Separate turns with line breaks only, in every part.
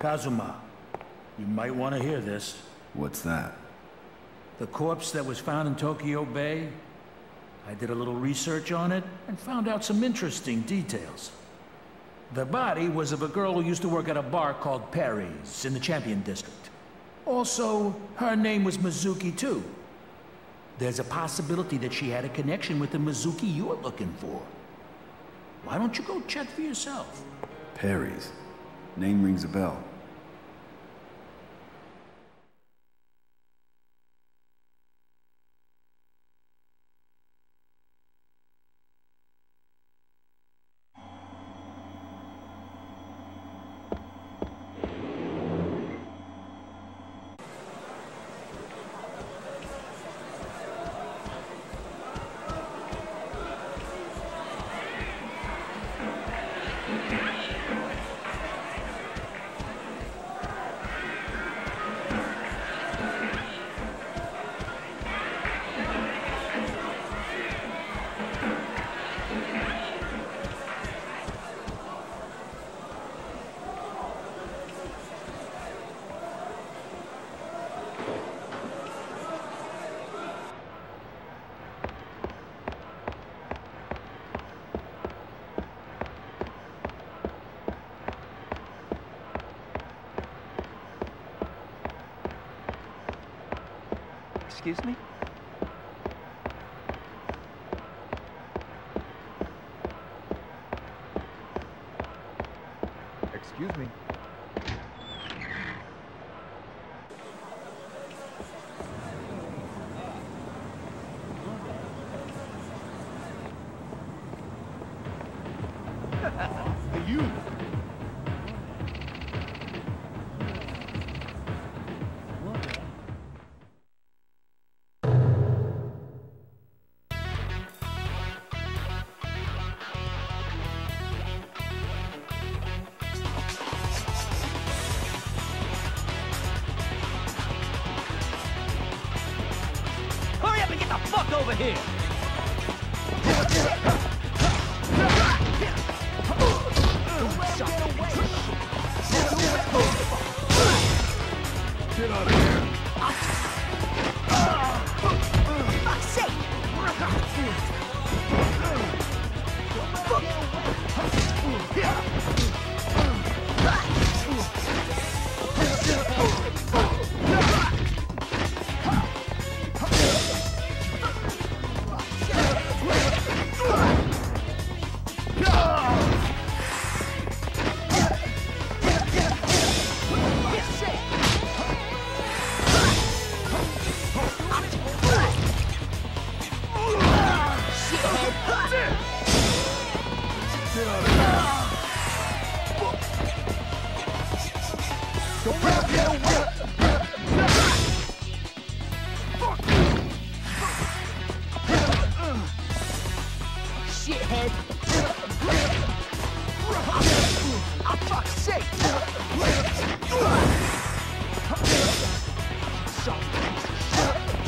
Kazuma, you might want to hear this.
What's that?
The corpse that was found in Tokyo Bay, I did a little research on it and found out some interesting details. The body was of a girl who used to work at a bar called Perry's in the Champion District. Also, her name was Mizuki too. There's a possibility that she had a connection with the Mizuki you're looking for. Why don't you go check for yourself?
Perry's. Name rings a bell.
Excuse me? Excuse me.
You!
Hurry up and get the fuck over here!
Get out of here!
Fuck's sake! Shithead! Oh, fuck's sake! Some piece of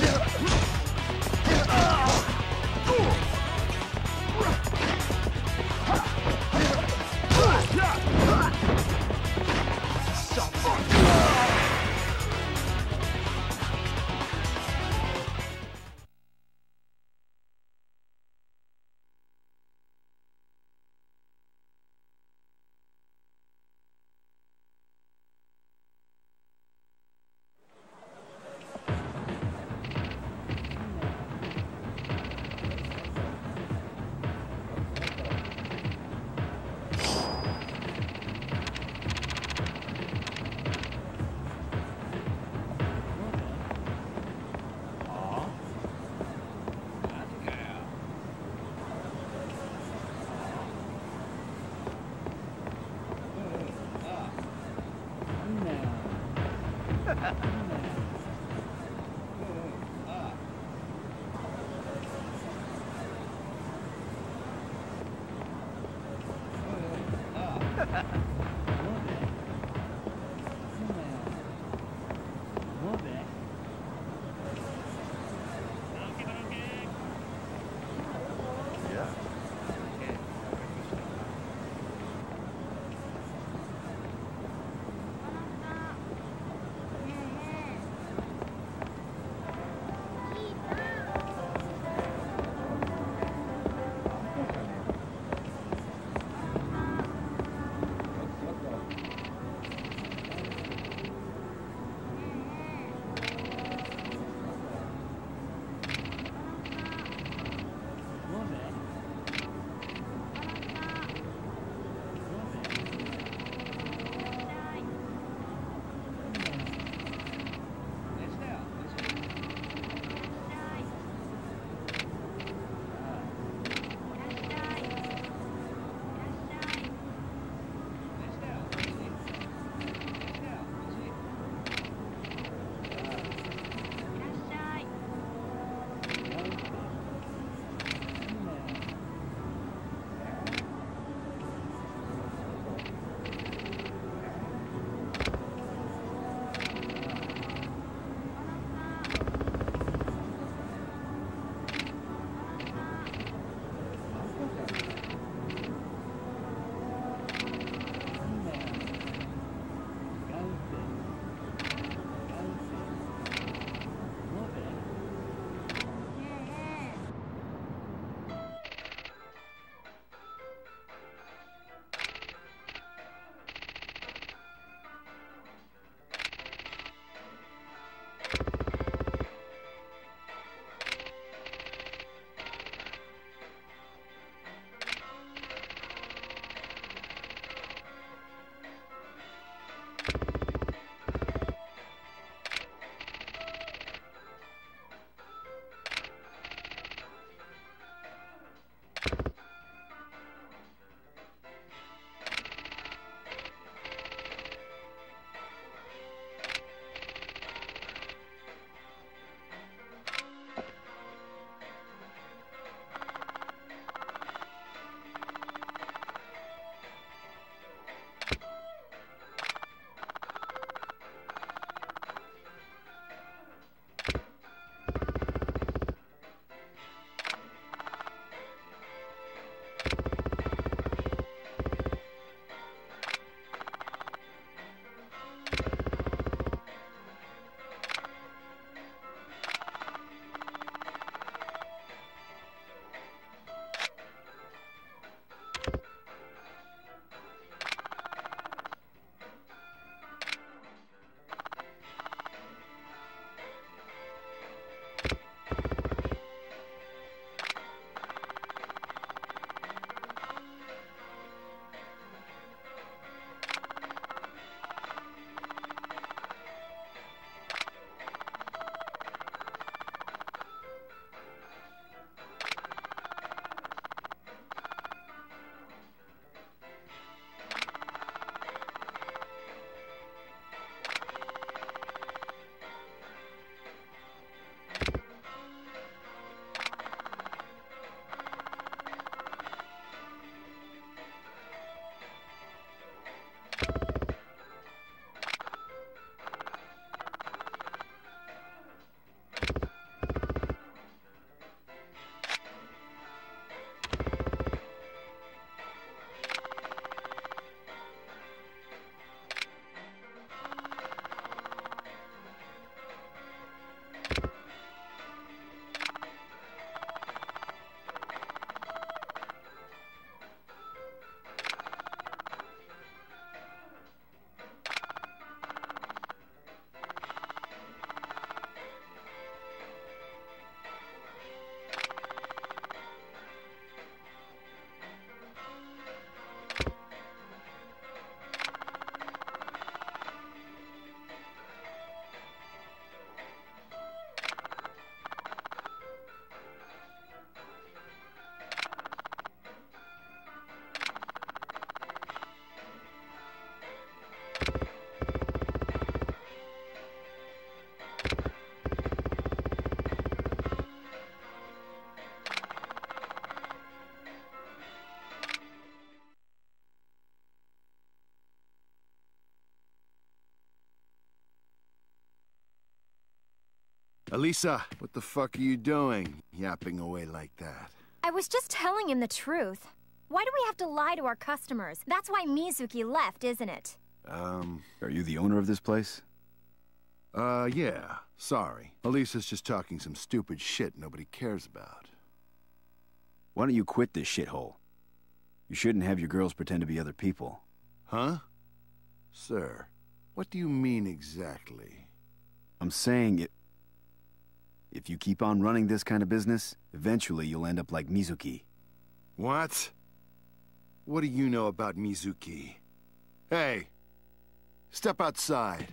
Elisa, what the fuck are you doing, yapping away like that?
I was just telling him the truth. Why do we have to lie to our customers? That's why Mizuki left, isn't it?
Are you the owner of this place?
Yeah. Sorry. Elisa's just talking some stupid shit nobody cares about.
Why don't you quit this shithole? You shouldn't have your girls pretend to be other people.
Huh? Sir, what do you mean exactly?
I'm saying it... If you keep on running this kind of business, eventually you'll end up like Mizuki.
What? What do you know about Mizuki? Hey, step outside.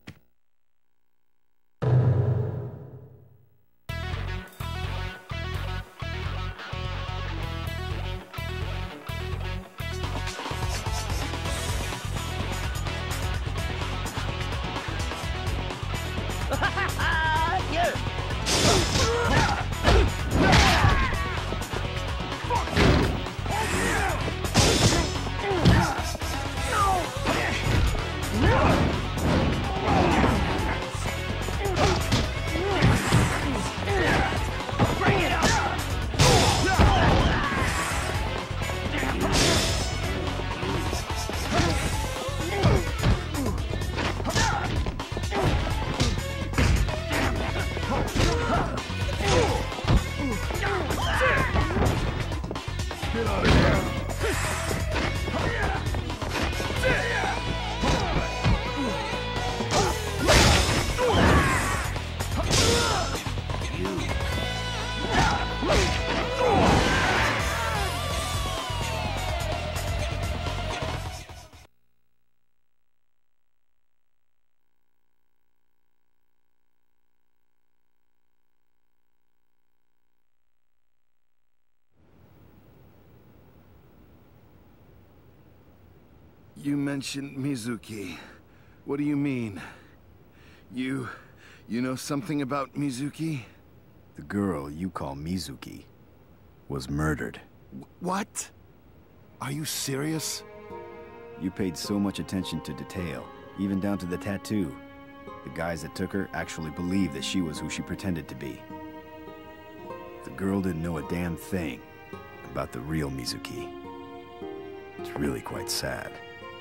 You mentioned Mizuki. What do you mean? You know something about Mizuki?
The girl you call Mizuki was murdered.
What? Are you serious?
You paid so much attention to detail, even down to the tattoo. The guys that took her actually believed that she was who she pretended to be. The girl didn't know a damn thing about the real Mizuki. It's really quite sad.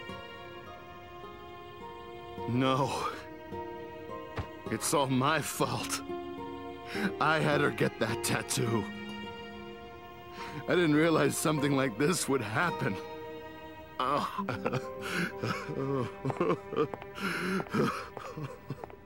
No. It's all my fault. I had her get that tattoo. I didn't realize something like this would happen. Oh.